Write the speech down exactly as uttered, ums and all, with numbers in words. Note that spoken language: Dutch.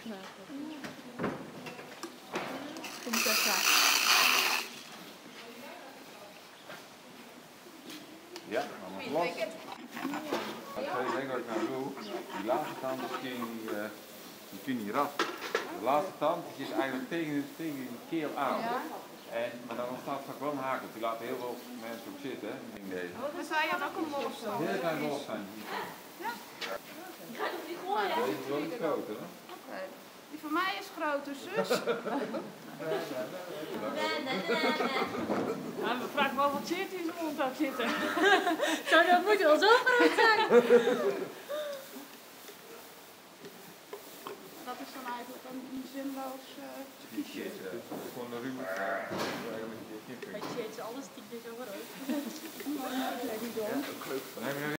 Prinsessa. Ja, allemaal los. Dat ga je denken wat ik nou doe. Die laatste tand is die, uh, die kun je niet raf. De laatste tand die is eigenlijk tegen, tegen die keel aan. Ja. En, maar dan ontstaat vaak wel een haak. Die laten heel veel mensen ook zitten in deze. Dan zou je ook een molf zijn. Heel klein los zijn. Ja. Die gaat toch niet gooien? Deze is wel niet groot, hè? Okay. Die van mij is groter, zus. Nee, nee, nee, nee. Ja, we vragen wel wat zit in zijn mond aan zitten. Zou dat moet wel zo groot zijn? Dat is dan eigenlijk een zinloos uh, kiesje. Het is gewoon een ruwe. Weet je, het is alles tien keer zo groot. Oh, nee, die dom.